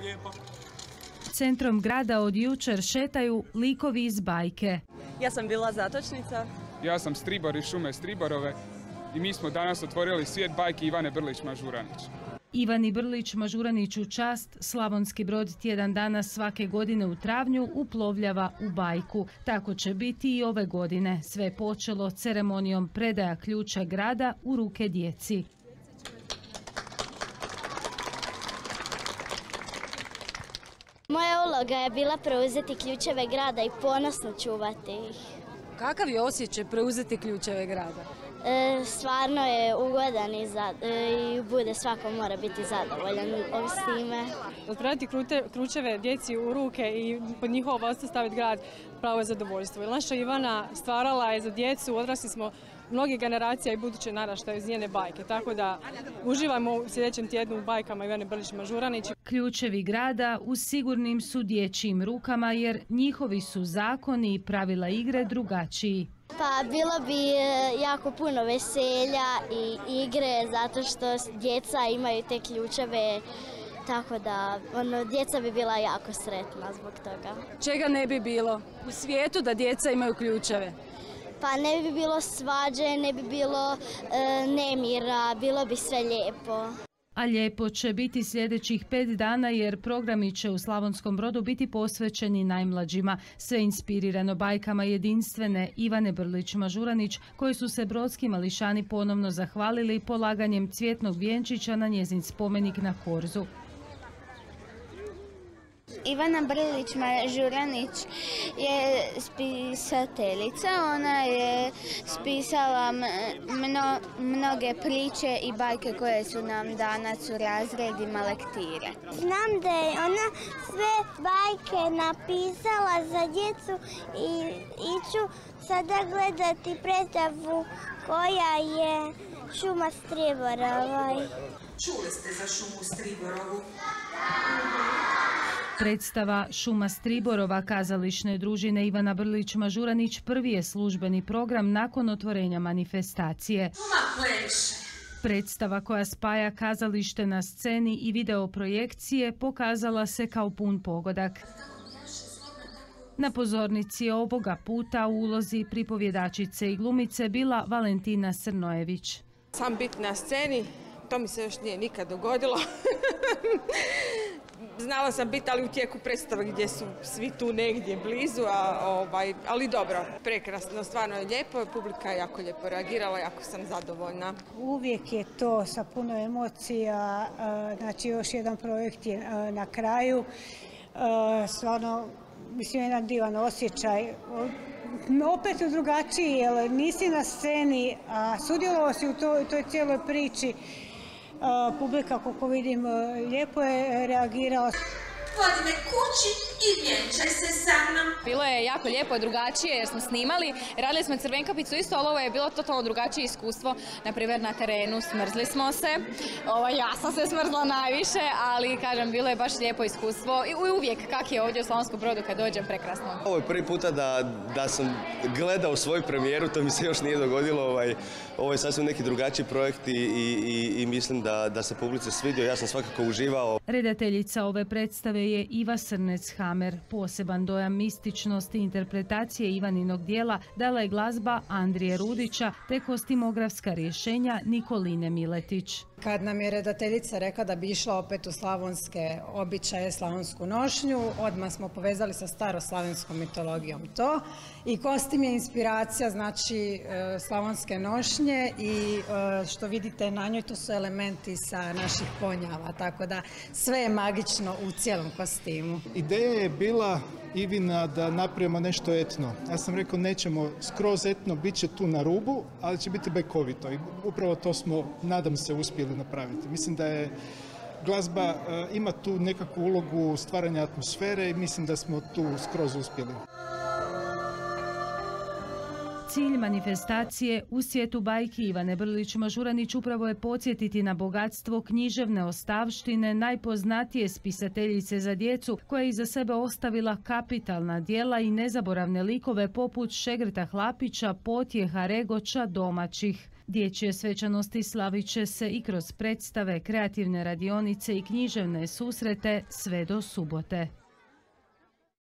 lijepo. Centrom grada od jučer šetaju likovi iz bajke. Ja sam bila zatočnica. Ja sam Stribor iz šume Striborove i mi smo danas otvorili svijet bajki Ivane Brlić-Mažuranić. Ivani Brlić-Mažuranić u čast Slavonski Brod tjedan dana svake godine u travnju uplovljava u bajku. Tako će biti i ove godine. Sve je počelo ceremonijom predaja ključa grada u ruke djeci. Moja uloga je bila preuzeti ključeve grada i ponosno čuvati ih. Kakav je osjećaj preuzeti ključeve grada? Stvarno je ugodan i bude svako mora biti zadovoljan s time. Predati ključeve djeci u ruke i pod njihovo vodstvo staviti grad, pravo je zadovoljstvo. Naša Ivana stvarala je za djecu, odrasli smo mnoge generacija i buduće naraštaje iz njene bajke, tako da uživamo u sljedećem tjednu u bajkama Ivane Brlić-Mažuranić. Ključevi grada u sigurnim su dječjim rukama jer njihovi su zakoni i pravila igre drugačiji. Pa bilo bi jako puno veselja i igre zato što djeca imaju te ključeve, tako da djeca bi bila jako sretna zbog toga. Čega ne bi bilo u svijetu da djeca imaju ključeve? Pa ne bi bilo svađe, ne bi bilo nemira, bilo bi sve lijepo. A lijepo će biti sljedećih 5 dana jer programi će u Slavonskom Brodu biti posvećeni najmlađima. Sve inspirirano bajkama jedinstvene Ivane Brlić-Mažuranić koji su se brodski mališani ponovno zahvalili polaganjem cvjetnog vjenčića na njezin spomenik na Korzu. Ivana Brlić-Mažuranić je spisateljica, ona je spisala mnoge priče i bajke koje su nam danas u razredima lektire. Znam da je ona sve bajke napisala za djecu i iću sada gledati predstavu koja je Šuma Striborova. Čuli ste za Šumu Striborovu? Predstava Šuma Striborova kazališne družine Ivana Brlić-Mažuranić prvi je službeni program nakon otvorenja manifestacije. Predstava koja spaja kazalište na sceni i videoprojekcije pokazala se kao pun pogodak. Na pozornici ovoga puta u ulozi pripovjedačice i glumice bila Valentina Srnojević. Sam biti na sceni, to mi se još nije nikad dogodilo. Znala sam biti, ali u tijeku predstave gdje su svi tu negdje blizu, ali dobro, prekrasno, stvarno je lijepo, publika je jako lijepo reagirala, jako sam zadovoljna. Uvijek je to sa puno emocija, znači još jedan projekt je na kraju, stvarno, mislim, jedan divan osjećaj. Opet drugačiji, jer nisi na sceni, a sudjelovao si u toj cijeloj priči. Publika, kako vidim, lijepo je reagirala. Vodi me kući i vjenčaj se sa mnom. Bilo je jako lijepo, drugačije jer smo snimali. Radili smo Crvenkapicu isto, ali ovo je bilo totalno drugačije iskustvo. Naprimjer na terenu smrzli smo se. Ja sam se smrzla najviše, ali kažem, bilo je baš lijepo iskustvo. I uvijek kak je ovdje u Slavonskom Brodu kad dođem, prekrasno. Ovo je prvi puta da sam gledao svoju premijeru, to mi se još nije dogodilo. Ovo je sasvim neki drugačiji projekt i mislim da se publici svidio. Ja sam svakako uživao. Redateljica ove predstave je Iva Srnec-Hamer. Poseban dojam mističnosti i interpretacije Ivaninog dijela dala je glazba Andrije Rudića te kostimografska rješenja Nikoline Miletić. Kad nam je redateljica rekla da bi išla opet u slavonske običaje, slavonsku nošnju, odmah smo povezali sa staroslavenskom mitologijom to. I kostim je inspiracija, znači slavonske nošnje i što vidite na njoj to su elementi sa naših ponjava, tako da sve je magično u cijelom kostimu. Ideja je bila Ivina da napravimo nešto etno. Ja sam rekao nećemo skroz etno, bit će tu na rubu, ali će biti bekovito i upravo to smo, nadam se, uspjeli napraviti. Mislim da je glazba ima tu nekakvu ulogu stvaranja atmosfere i mislim da smo tu skroz uspjeli. Cilj manifestacije u svijetu bajki Ivane Brlić-Mažuranić upravo je podsjetiti na bogatstvo književne ostavštine najpoznatije spisateljice za djecu koja je iza sebe ostavila kapitalna djela i nezaboravne likove poput Šegrta Hlapića, Potjeha, Regoća, Domaćih. Dječje svečanosti slavit će se i kroz predstave, kreativne radionice i književne susrete sve do subote.